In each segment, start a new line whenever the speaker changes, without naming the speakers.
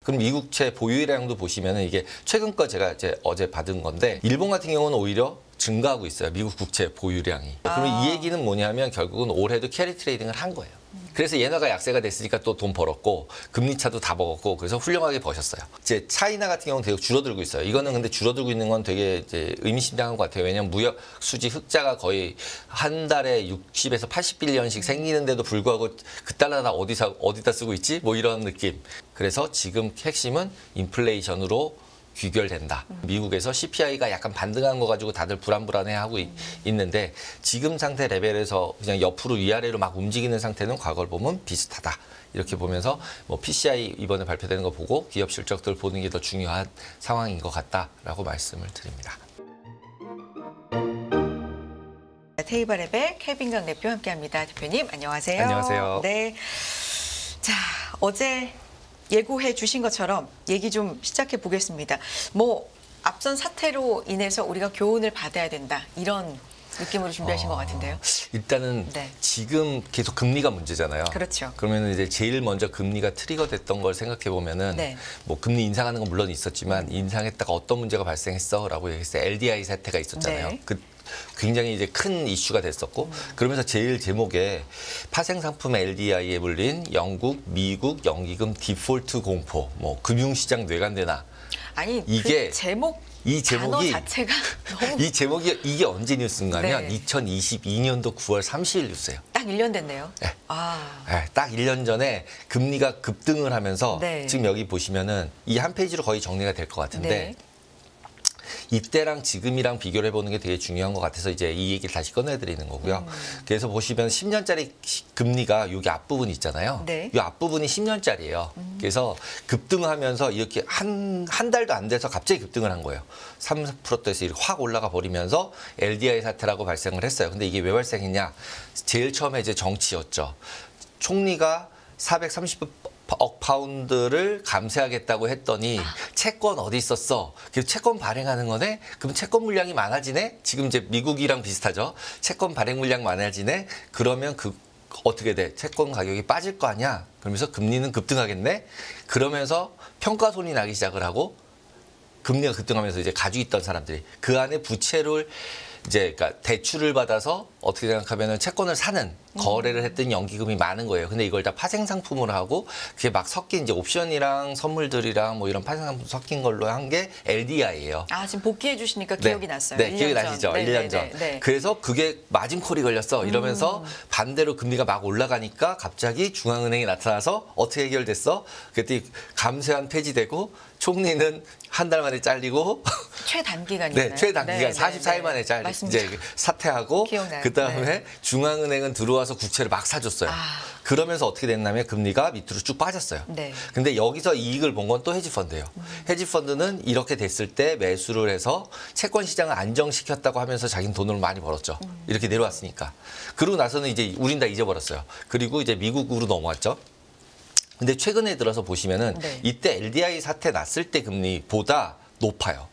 그럼 미국채 보유량도 보시면은 이게 최근 거 제가 이제 어제 받은 건데 일본 같은 경우는 오히려 증가하고 있어요. 미국 국채 보유량이. 그러면 이 얘기는 뭐냐면 결국은 올해도 캐리 트레이딩을 한 거예요. 그래서 예너가 약세가 됐으니까 또 돈 벌었고 금리 차도 다 먹었고 그래서 훌륭하게 버셨어요. 이제 차이나 같은 경우는 되게 줄어들고 있어요. 이거는 근데 줄어들고 있는 건 되게 이제 의미심장한 것 같아요. 왜냐하면 무역 수지 흑자가 거의 한 달에 60에서 80빌리언씩 생기는데도 불구하고 그 달러 다 어디다 쓰고 있지? 뭐 이런 느낌. 그래서 지금 핵심은 인플레이션으로 귀결된다. 미국에서 CPI가 약간 반등한 거 가지고 다들 불안해하고 있는데 지금 상태 레벨에서 그냥 옆으로 위아래로 막 움직이는 상태는 과거를 보면 비슷하다. 이렇게 보면서 뭐 PCI 이번에 발표되는 거 보고 기업 실적들 보는 게 더 중요한 상황인 것 같다라고 말씀을 드립니다.
테이블랩의 케빈강 대표 함께합니다. 대표님 안녕하세요.
안녕하세요.
네. 자, 어제 예고해 주신 것처럼 얘기 좀 시작해 보겠습니다. 뭐 앞선 사태로 인해서 우리가 교훈을 받아야 된다 이런 느낌으로 준비하신 것 같은데요.
일단은
네.
지금 계속 금리가 문제잖아요.
그렇죠.
그러면 이제 제일 먼저 금리가 트리거 됐던 걸 생각해 보면은
네.
뭐 금리 인상하는 건 물론 있었지만 인상했다가 어떤 문제가 발생했어라고 얘기했을 때 LDI 사태가 있었잖아요.
네.
굉장히 이제 큰 이슈가 됐었고 그러면서 제일 제목에 파생 상품 LDI에 물린 영국, 미국 연기금 디폴트 공포, 뭐 금융시장 뇌관대나
아니
이게
그 제목
이 제목이
단어 자체가 너무
이 제목이 이게 언제 뉴스인가면
네.
2022년도 9월 30일 뉴스예요.
딱 1년 됐네요.
네.
아.
네, 딱 1년 전에 금리가 급등을 하면서
네.
지금 여기 보시면은 이 한 페이지로 거의 정리가 될 것 같은데
네.
이때랑 지금이랑 비교를 해보는 게 되게 중요한 것 같아서 이제 이 얘기를 다시 꺼내드리는 거고요. 그래서 보시면 10년짜리 금리가 여기 앞부분 있잖아요.
네.
이 앞부분이 10년짜리예요. 그래서 급등하면서 이렇게 한 달도 안 돼서 갑자기 급등을 한 거예요. 3%대에서 이렇게 확 올라가 버리면서 LDI 사태라고 발생을 했어요. 근데 이게 왜 발생했냐? 제일 처음에 이제 정치였죠. 총리가 430억 파운드를 감세하겠다고 했더니 채권 어디 있었어? 그래서 채권 발행하는 거네? 그럼 채권 물량이 많아지네? 지금 이제 미국이랑 비슷하죠? 채권 발행 물량 많아지네? 그러면 어떻게 돼? 채권 가격이 빠질 거 아니야? 그러면서 금리는 급등하겠네? 그러면서 평가손이 나기 시작을 하고 금리가 급등하면서 이제 가지고 있던 사람들이 그 안에 부채를 이제 그러니까 대출을 받아서 어떻게 생각하면은 채권을 사는 거래를 했던 연기금이 많은 거예요. 근데 이걸 다 파생 상품으로 하고 그게 막 섞인 이제 옵션이랑 선물들이랑 뭐 이런 파생 상품 섞인 걸로 한 게 LDI예요.
아, 지금 복귀해 주시니까 기억이 났어요.
네,
1년
기억이
전.
나시죠?
네,
1년
네,
전.
네.
그래서 그게 마진콜이 걸렸어. 이러면서 반대로 금리가 막 올라가니까 갑자기 중앙은행이 나타나서 어떻게 해결됐어? 그랬더니 감세안 폐지되고 총리는 한 달 만에 잘리고
최단기간이잖아요.
네, 최단기간
네,
44일 만에
맞습니다.
이제 사퇴하고
기억나요.
그다음에
네.
중앙은행은 들어와서 국채를 막 사줬어요. 그러면서 어떻게 됐냐면 금리가 밑으로 쭉 빠졌어요.
네.
근데 여기서 이익을 본 건 또 헤지펀드예요. 헤지펀드는 이렇게 됐을 때 매수를 해서 채권 시장을 안정시켰다고 하면서 자기는 돈을 많이 벌었죠. 이렇게 내려왔으니까. 그러고 나서는 이제 우린 다 잊어버렸어요. 그리고 이제 미국으로 넘어왔죠. 근데 최근에 들어서 보시면은
네.
이때 LDI 사태 났을 때 금리보다 높아요.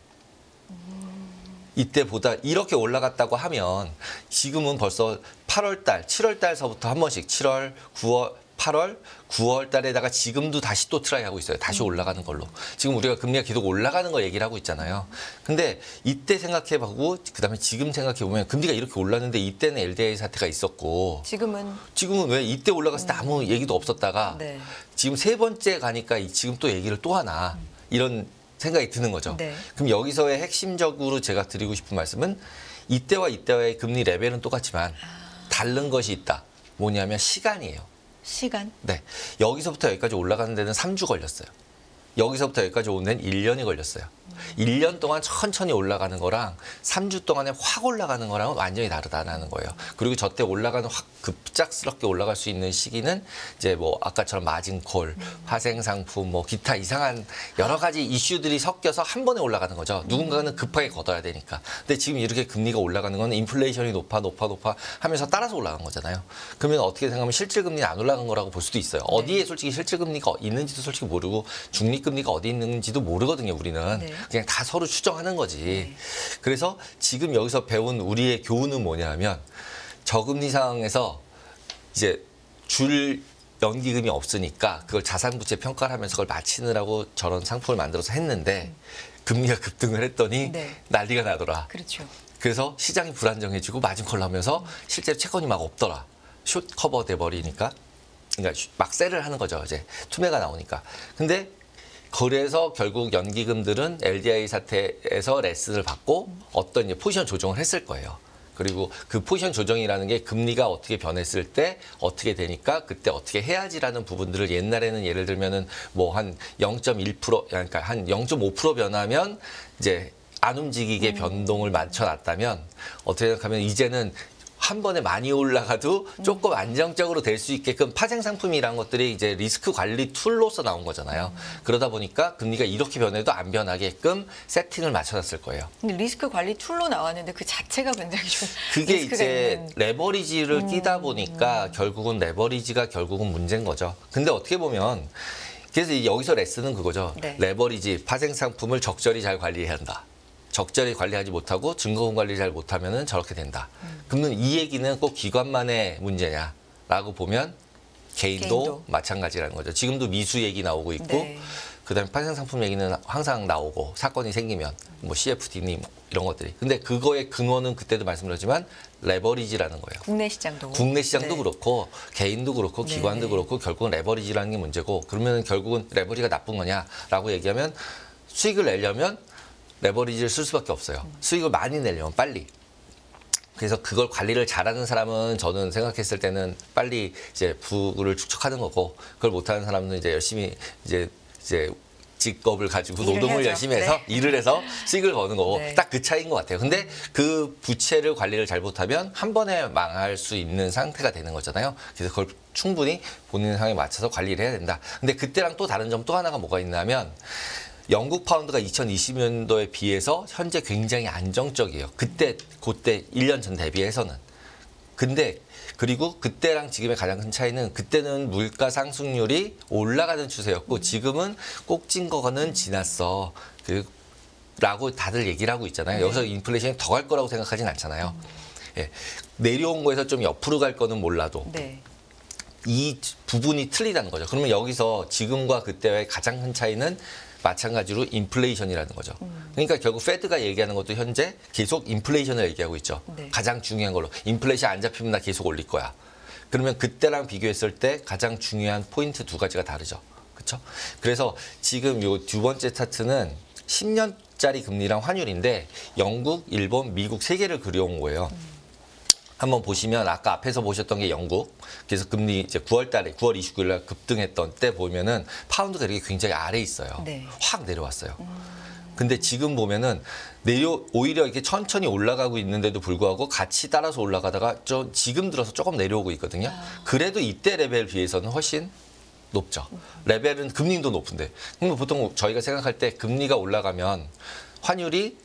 이때보다 이렇게 올라갔다고 하면 지금은 벌써 8월 달, 7월 달서부터 한 번씩 7월, 9월, 8월, 9월 달에다가 지금도 다시 또 트라이 하고 있어요. 다시 올라가는 걸로. 지금 우리가 금리가 계속 올라가는 거 얘기를 하고 있잖아요. 근데 이때 생각해보고 그다음에 지금 생각해보면 금리가 이렇게 올랐는데 이때는 LDI 사태가 있었고
지금은
왜 이때 올라갔을 때 아무 얘기도 없었다가
네.
지금 세 번째 가니까 지금 또 얘기를 또 하나 이런 생각이 드는 거죠.
네.
그럼 여기서의 핵심적으로 제가 드리고 싶은 말씀은 이때와 이때와의 금리 레벨은 똑같지만 다른 것이 있다. 뭐냐면 시간이에요.
시간.
네. 여기서부터 여기까지 올라가는 데는 3주 걸렸어요. 여기서부터 여기까지 오는 데는 1년이 걸렸어요. 1년 동안 천천히 올라가는 거랑 3주 동안에 확 올라가는 거랑은 완전히 다르다는 거예요. 그리고 저때 올라가는 확 급작스럽게 올라갈 수 있는 시기는 이제 뭐 아까처럼 마진콜, 파생 상품, 뭐 기타 이상한 여러 가지 이슈들이 섞여서 한 번에 올라가는 거죠. 누군가는 급하게 걷어야 되니까. 근데 지금 이렇게 금리가 올라가는 건 인플레이션이 높아 하면서 따라서 올라간 거잖아요. 그러면 어떻게 생각하면 실질금리는 안 올라간 거라고 볼 수도 있어요. 어디에 솔직히 실질금리가 있는지도 솔직히 모르고 중립금리가 어디 있는지도 모르거든요, 우리는.
네.
그냥 다 서로 추정하는 거지. 그래서 지금 여기서 배운 우리의 교훈은 뭐냐면 저금리 상황에서 이제 줄 연기금이 없으니까 그걸 자산부채 평가를 하면서 그걸 맞히느라고 저런 상품을 만들어서 했는데 금리가 급등을 했더니
네.
난리가 나더라.
그렇죠.
그래서 시장이 불안정해지고 마진콜 나오면서 실제로 채권이 막 없더라. 숏 커버 돼 버리니까. 그러니까 막 셀을 하는 거죠. 이제 투매가 나오니까. 근데 그래서 결국 연기금들은 LDI 사태에서 레슨을 받고 어떤 이제 포지션 조정을 했을 거예요. 그리고 그 포지션 조정이라는 게 금리가 어떻게 변했을 때 어떻게 되니까 그때 어떻게 해야지라는 부분들을 옛날에는 예를 들면은 뭐 한 0.1% 그러니까 한 0.5% 변하면 이제 안 움직이게 변동을 맞춰놨다면 어떻게 생각하면 이제는 한 번에 많이 올라가도 조금 안정적으로 될 수 있게끔 파생 상품이란 것들이 이제 리스크 관리 툴로서 나온 거잖아요. 그러다 보니까 금리가 이렇게 변해도 안 변하게끔 세팅을 맞춰놨을 거예요.
근데 리스크 관리 툴로 나왔는데 그 자체가 굉장히 좀
그게
리스크가
이제
있는.
레버리지를 끼다 보니까 결국은 레버리지가 결국은 문제인 거죠. 근데 어떻게 보면 그래서 여기서 레슨은 그거죠.
네.
레버리지 파생 상품을 적절히 잘 관리해야 한다. 적절히 관리하지 못하고 증거금 관리 잘 못하면은 저렇게 된다. 그러면 이 얘기는 꼭 기관만의 문제냐라고 보면 개인도 마찬가지라는 거죠. 지금도 미수 얘기 나오고 있고
네.
그다음에 파생 상품 얘기는 항상 나오고 사건이 생기면 뭐 CFD니 뭐 이런 것들이. 근데 그거의 근원은 그때도 말씀드렸지만 레버리지라는 거예요.
국내 시장도.
국내 시장도
네.
그렇고 개인도 그렇고
네,
기관도
네.
그렇고 결국은 레버리지라는 게 문제고 그러면 결국은 레버리지가 나쁜 거냐라고 얘기하면 수익을 내려면 레버리지를 쓸 수밖에 없어요. 수익을 많이 내려면 빨리. 그래서 그걸 관리를 잘하는 사람은 저는 생각했을 때는 빨리 이제 부를 축적하는 거고 그걸 못하는 사람은 이제 열심히 이제 직업을 가지고
일을
노동을
해야죠.
열심히 해서
네.
일을 해서 수익을 버는 거고
네.
딱 그 차이인 것 같아요. 근데 그 부채를 관리를 잘 못하면 한 번에 망할 수 있는 상태가 되는 거잖아요. 그래서 그걸 충분히 본인 상황에 맞춰서 관리를 해야 된다. 근데 그때랑 또 다른 점 또 하나가 뭐가 있냐면 영국 파운드가 2020년도에 비해서 현재 굉장히 안정적이에요. 그때 1년 전 대비해서는. 근데 그리고 그때랑 지금의 가장 큰 차이는 그때는 물가 상승률이 올라가는 추세였고 지금은 꼭진 거는 지났어. 라고 다들 얘기를 하고 있잖아요. 여기서 인플레이션이 더 갈 거라고 생각하진 않잖아요. 예. 내려온 거에서 좀 옆으로 갈 거는 몰라도
네.
이 부분이 틀리다는 거죠. 그러면 여기서 지금과 그때의 가장 큰 차이는 마찬가지로 인플레이션이라는 거죠. 그러니까 결국 페드가 얘기하는 것도 현재 계속 인플레이션을 얘기하고 있죠.
네.
가장 중요한 걸로. 인플레이션 안 잡히면 나 계속 올릴 거야. 그러면 그때랑 비교했을 때 가장 중요한 포인트 두 가지가 다르죠. 그렇죠? 그래서 지금 요 두 번째 차트는 10년짜리 금리랑 환율인데 영국, 일본, 미국 세 개를 그려온 거예요. 한번 보시면 아까 앞에서 보셨던 게 영국. 그래서 금리 이제 9월 달에 9월 29일 날 급등했던 때 보면은 파운드가 이렇게 굉장히 아래에 있어요.
네.
확 내려왔어요. 근데 지금 보면은 오히려 이렇게 천천히 올라가고 있는데도 불구하고 같이 따라서 올라가다가 지금 들어서 조금 내려오고 있거든요. 그래도 이때 레벨 비해서는 훨씬 높죠. 레벨은 금리도 높은데. 그럼 보통 저희가 생각할 때 금리가 올라가면 환율이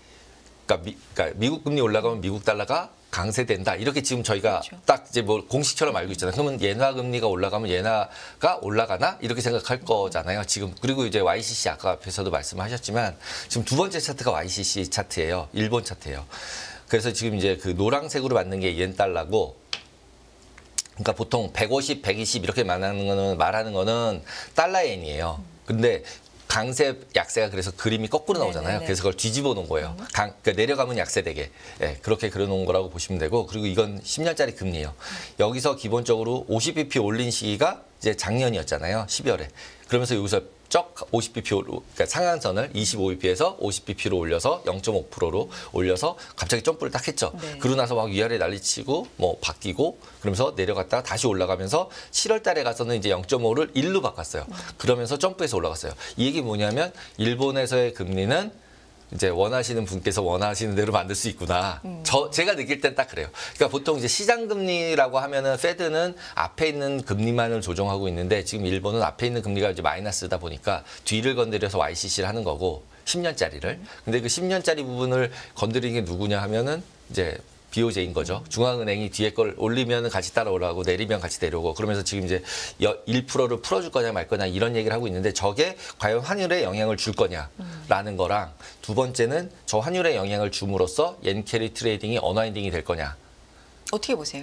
그러니까 미국 금리 올라가면 미국 달러가 강세된다. 이렇게 지금 저희가
그렇죠.
딱 이제 뭐 공식처럼 알고 있잖아요. 그러면 엔화 금리가 올라가면 엔화가 올라가나? 이렇게 생각할 거잖아요. 지금 그리고 이제 YCC 아까 앞에서도 말씀하셨지만 지금 두 번째 차트가 YCC 차트예요. 일본 차트예요. 그래서 지금 이제 그 노란색으로 맞는 게 옌 달러고 그러니까 보통 150, 120 이렇게 말하는 거는 달러 엔이에요. 근데 강세, 약세가 그래서 그림이 거꾸로 나오잖아요.
네네네.
그래서 그걸 뒤집어 놓은 거예요. 그러니까 내려가면 약세되게. 예, 그렇게 그려놓은 거라고 보시면 되고 그리고 이건 10년짜리 금리예요. 여기서 기본적으로 50bp 올린 시기가 이제 작년이었잖아요. 12월에. 그러면서 여기서 쩍 50bp, 그러니까 상한선을 25bp에서 50bp로 올려서 0.5%로 올려서 갑자기 점프를 딱 했죠.
네.
그러고 나서 막 위아래 난리치고 뭐 바뀌고 그러면서 내려갔다가 다시 올라가면서 7월 달에 가서는 이제 0.5를 1로 바꿨어요. 그러면서 점프해서 올라갔어요. 이 얘기 뭐냐면 일본에서의 금리는 이제 원하시는 분께서 원하시는 대로 만들 수 있구나. 제가 느낄 땐 딱 그래요. 그러니까 보통 이제 시장 금리라고 하면은 페드는 앞에 있는 금리만을 조정하고 있는데 지금 일본은 앞에 있는 금리가 이제 마이너스다 보니까 뒤를 건드려서 YCC를 하는 거고 10년짜리를. 근데 그 10년짜리 부분을 건드리는 게 누구냐 하면은 이제 BOJ인 거죠. 중앙은행이 뒤에 걸 올리면 같이 따라 올라가고 내리면 같이 내려오고 그러면서 지금 이제 1%를 풀어줄 거냐 말 거냐 이런 얘기를 하고 있는데 저게 과연 환율에 영향을 줄 거냐라는 거랑 두 번째는 저 환율에 영향을 줌으로써 옌 캐리 트레이딩이 언와인딩이 될 거냐.
어떻게 보세요?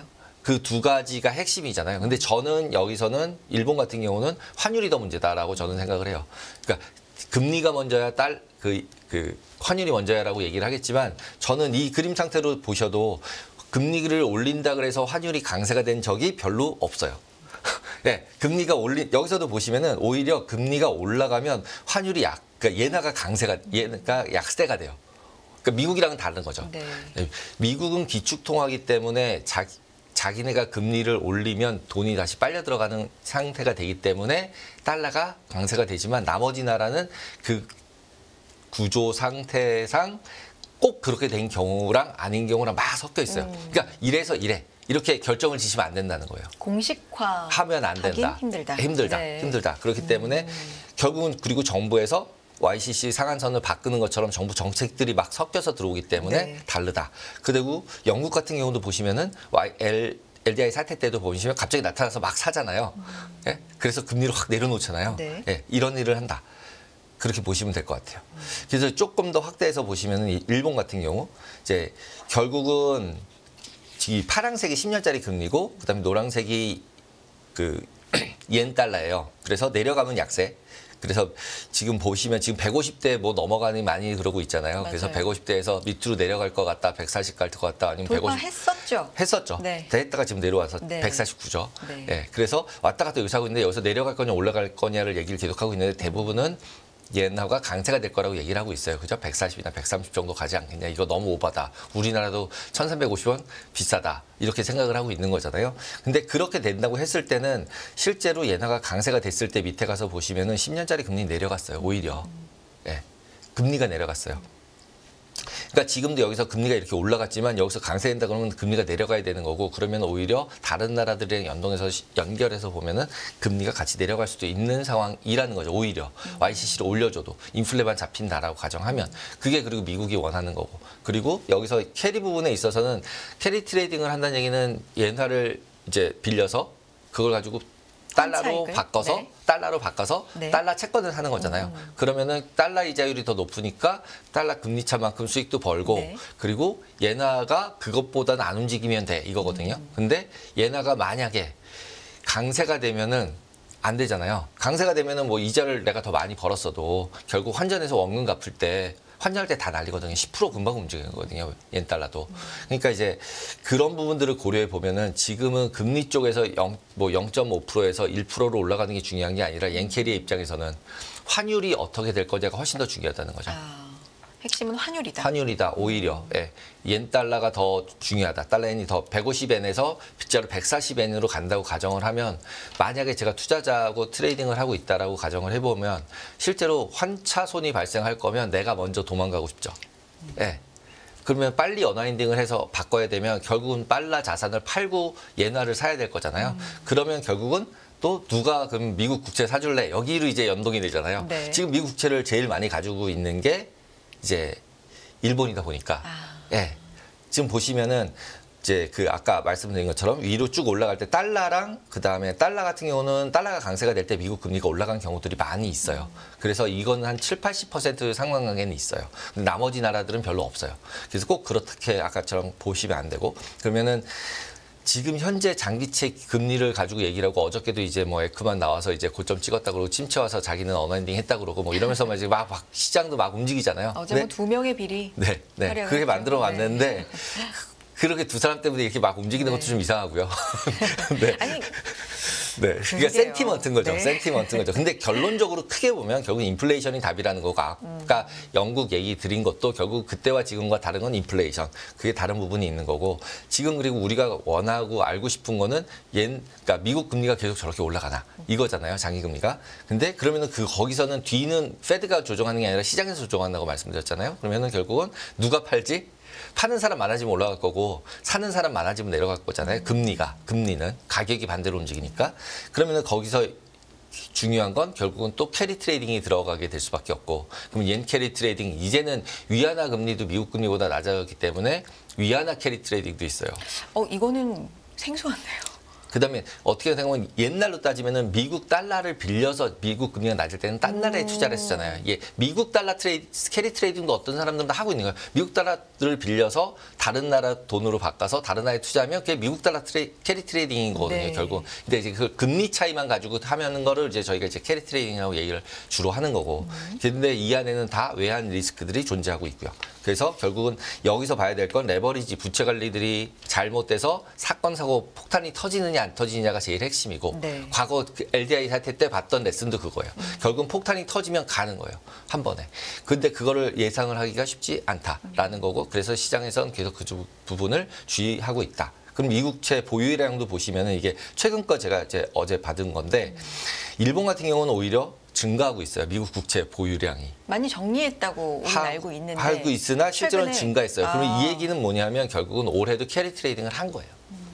그 두 가지가 핵심이잖아요. 근데 저는 여기서는 일본 같은 경우는 환율이 더 문제다라고 저는 생각을 해요. 그러니까 금리가 먼저야 환율이 먼저야라고 얘기를 하겠지만 저는 이 그림 상태로 보셔도 금리를 올린다 그래서 환율이 강세가 된 적이 별로 없어요. 네, 금리가 여기서도 보시면은 오히려 금리가 올라가면 환율이 그러니까 얘가 약세가 돼요. 그러니까 미국이랑은 다른 거죠.
네.
네, 미국은 기축통화기 때문에 자기네가 금리를 올리면 돈이 다시 빨려 들어가는 상태가 되기 때문에 달러가 강세가 되지만 나머지 나라는 그 구조 상태상 꼭 그렇게 된 경우랑 아닌 경우랑 막 섞여 있어요. 그러니까 이래서 이렇게 결정을 지시면 안 된다는 거예요.
공식화
하면 안 된다.
힘들다. 네.
힘들다. 그렇기 때문에 결국은 그리고 정부에서 YCC 상한선을 바꾸는 것처럼 정부 정책들이 막 섞여서 들어오기 때문에
네.
다르다. 그리고 영국 같은 경우도 보시면은 LDI 사태 때도 보시면 갑자기 나타나서 막 사잖아요. 예? 그래서 금리를 확 내려놓잖아요.
네.
예, 이런 일을 한다. 그렇게 보시면 될 것 같아요. 그래서 조금 더 확대해서 보시면은 일본 같은 경우 이제 결국은 이 파란색이 10년짜리 금리고 그다음에 노란색이 옌 달러예요. 그래서 내려가면 약세. 그래서 지금 보시면 지금 150대 뭐 넘어가니 많이 그러고 있잖아요.
맞아요.
그래서 150대에서 밑으로 내려갈 것 같다, 140 갈 것 같다, 아니면 150
돌파했었죠.
했었죠.
네.
했다가 지금 내려와서
네.
149죠.
네.
예, 그래서 왔다 갔다 여기서 하고 있는데 여기서 내려갈 거냐 올라갈 거냐를 얘기를 계속하고 있는데 대부분은 옌화가 강세가 될 거라고 얘기를 하고 있어요. 그죠? 140이나 130 정도 가지 않겠냐. 이거 너무 오바다. 우리나라도 1,350원 비싸다. 이렇게 생각을 하고 있는 거잖아요. 근데 그렇게 된다고 했을 때는 실제로 옌화가 강세가 됐을 때 밑에 가서 보시면은 10년짜리 금리 내려갔어요. 오히려. 예. 금리가 내려갔어요. 그러니까 지금도 여기서 금리가 이렇게 올라갔지만 여기서 강세된다 그러면 금리가 내려가야 되는 거고 그러면 오히려 다른 나라들이랑 연결해서 보면은 금리가 같이 내려갈 수도 있는 상황이라는 거죠. 오히려 YCC를 올려줘도 인플레만 잡힌다라고 가정하면 그게 그리고 미국이 원하는 거고 그리고 여기서 캐리 부분에 있어서는 캐리 트레이딩을 한다는 얘기는 옌화를 이제 빌려서 그걸 가지고 달러로 바꿔서
네.
달러 채권을 사는 거잖아요. 그러면은 달러 이자율이 더 높으니까 달러 금리차만큼 수익도 벌고
네.
그리고 옌화가 그것보다는 안 움직이면 돼 이거거든요. 근데 옌화가 만약에 강세가 되면은 안 되잖아요. 강세가 되면은 뭐 이자를 내가 더 많이 벌었어도 결국 환전해서 원금 갚을 때 환전할 때 다 날리거든요. 10% 금방 움직이거든요. 옌 달러도. 그러니까 이제 그런 부분들을 고려해 보면은 지금은 금리 쪽에서 0.5%에서 1%로 올라가는 게 중요한 게 아니라 옌 캐리의 입장에서는 환율이 어떻게 될 거냐가 훨씬 더 중요하다는 거죠.
핵심은 환율이다.
환율이다. 오히려 예. 옌 달러가 더 중요하다. 달러 엔이 더 150엔에서 빗자루 140엔으로 간다고 가정을 하면 만약에 제가 투자자하고 트레이딩을 하고 있다라고 가정을 해보면 실제로 환차손이 발생할 거면 내가 먼저 도망가고 싶죠. 예. 그러면 빨리 언와인딩을 해서 바꿔야 되면 결국은 달러 자산을 팔고 옌화를 사야 될 거잖아요. 그러면 결국은 또 누가 그럼 미국 국채 사줄래? 여기로 이제 연동이 되잖아요.
네.
지금 미국 국채를 제일 많이 가지고 있는 게 이제 일본이다 보니까 예. 지금 보시면은 이제 아까 말씀드린 것처럼 위로 쭉 올라갈 때 달러랑 그다음에 달러 같은 경우는 달러가 강세가 될 때 미국 금리가 올라간 경우들이 많이 있어요. 그래서 이건 한 70-80% 상관관계는 있어요. 근데 나머지 나라들은 별로 없어요. 그래서 꼭 그렇게 아까처럼 보시면 안 되고 그러면은 지금 현재 장기채 금리를 가지고 얘기를 하고 어저께도 이제 뭐 에크만 나와서 이제 고점 찍었다 그러고 침체 와서 자기는 언와인딩 했다 그러고 뭐 이러면서 이제 막 시장도 막 움직이잖아요.
어제 뭐 2명의 비리.
네. 그렇게 만들어 왔는데 그렇게 두 사람 때문에 이렇게 막 움직이는 것도 좀 이상하고요. 네.
아니
네. 그러니까 센티먼트인 거죠.
네.
센티먼트인 거죠. 근데 결론적으로 크게 보면 결국 인플레이션이 답이라는 거고 아까 영국 얘기 드린 것도 결국 그때와 지금과 다른 건 인플레이션. 그게 다른 부분이 있는 거고 지금 그리고 우리가 원하고 알고 싶은 거는 그러니까 미국 금리가 계속 저렇게 올라가나 이거잖아요. 장기 금리가. 근데 그러면은 거기서는 뒤는 페드가 조정하는 게 아니라 시장에서 조정한다고 말씀드렸잖아요. 그러면은 결국은 누가 팔지? 파는 사람 많아지면 올라갈 거고 사는 사람 많아지면 내려갈 거잖아요. 금리는 가격이 반대로 움직이니까. 그러면은 거기서 중요한 건 결국은 또 캐리 트레이딩이 들어가게 될 수밖에 없고 그럼 옌 캐리 트레이딩 이제는 위안화 금리도 미국 금리보다 낮아졌기 때문에 위안화 캐리 트레이딩도 있어요.
이거는 생소한데요.
그다음에 어떻게 생각하면 옛날로 따지면은 미국 달러를 빌려서 미국 금리가 낮을 때는 딴 나라에 투자를 했잖아요. 예, 미국 달러 캐리 트레이딩도 어떤 사람들은 다 하고 있는 거예요. 미국 달러를 빌려서 다른 나라 돈으로 바꿔서 다른 나라에 투자하면 그게 미국 달러 캐리 트레이딩이거든요.
네.
결국. 근데 이제 그 금리 차이만 가지고 하면은 거를 이제 저희가 이제 캐리 트레이딩이라고 얘기를 주로 하는 거고. 근데 이 안에는 다 외환 리스크들이 존재하고 있고요. 그래서 결국은 여기서 봐야 될 건 레버리지 부채 관리들이 잘못돼서 사건 사고 폭탄이 터지느냐 안 터지느냐가 제일 핵심이고
네.
과거 그 LDI 사태 때 봤던 레슨도 그거예요. 결국은 폭탄이 터지면 가는 거예요. 한 번에. 근데 그거를 예상을 하기가 쉽지 않다라는 거고 그래서 시장에서는 계속 그 부분을 주의하고 있다. 그럼 미국채 보유량도 보시면은 이게 최근 거 제가 이제 어제 받은 건데 일본 같은 경우는 오히려 증가하고 있어요. 미국 국채 보유량이.
많이 정리했다고 우리는 알고 있는데.
알고 있으나 실제로는
최근에-
증가했어요. 그러면
아.
이 얘기는 뭐냐면 결국은 올해도 캐리 트레이딩을 한 거예요.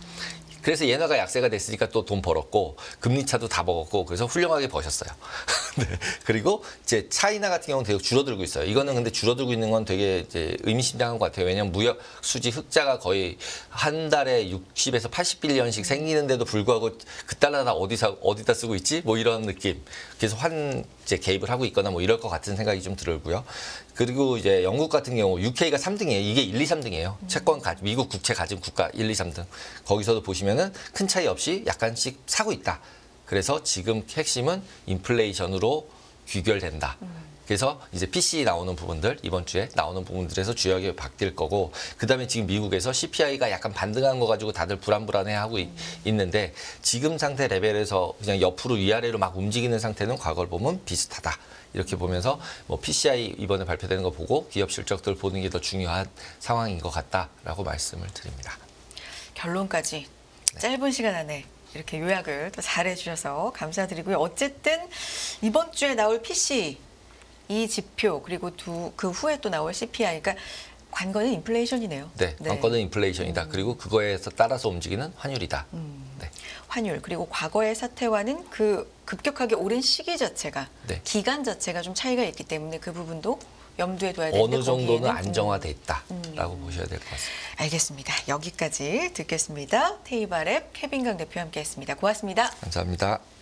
그래서 예나가 약세가 됐으니까 또 돈 벌었고 금리 차도 다 먹었고 그래서 훌륭하게 버셨어요. 네. 그리고 이제 차이나 같은 경우는 되게 줄어들고 있어요. 이거는 근데 줄어들고 있는 건 되게 이제 의미심장한 것 같아요. 왜냐하면 무역 수지 흑자가 거의 한 달에 60에서 80빌리언씩 생기는데도 불구하고 그 달러 다 어디다 쓰고 있지? 뭐 이런 느낌. 그래서 이제 개입을 하고 있거나 뭐 이럴 것 같은 생각이 좀 들고요. 그리고 이제 영국 같은 경우 UK가 3등이에요. 이게 1, 2, 3등이에요. 채권 미국 국채 가진 국가 1, 2, 3등. 거기서도 보시면은 큰 차이 없이 약간씩 사고 있다. 그래서 지금 핵심은 인플레이션으로 귀결된다. 그래서 이제 PC 나오는 부분들 이번 주에 나오는 부분들에서 주요하게 바뀔 거고 그다음에 지금 미국에서 CPI가 약간 반등한 거 가지고 다들 불안해하고 있는데 지금 상태 레벨에서 그냥 옆으로 위아래로 막 움직이는 상태는 과거를 보면 비슷하다. 이렇게 보면서 뭐 PCI 이번에 발표되는 거 보고 기업 실적들 보는 게 더 중요한 상황인 것 같다라고 말씀을 드립니다.
결론까지 짧은 시간 안에 이렇게 요약을 또 잘해주셔서 감사드리고요. 어쨌든 이번 주에 나올 PC 이 지표 그리고 그 후에 또 나올 CPI, 그러니까 관건은 인플레이션이네요.
네, 관건은 인플레이션이다. 그리고 그거에서 따라서 움직이는 환율이다. 네.
환율 그리고 과거의 사태와는 그 급격하게 오른 시기 자체가
네.
기간 자체가 좀 차이가 있기 때문에 그 부분도 염두에 둬야 되는데
어느 정도는
거기에는,
안정화돼 있다라고 보셔야 될 것 같습니다.
알겠습니다. 여기까지 듣겠습니다. 테이바랩 케빈 강 대표와 함께했습니다. 고맙습니다.
감사합니다.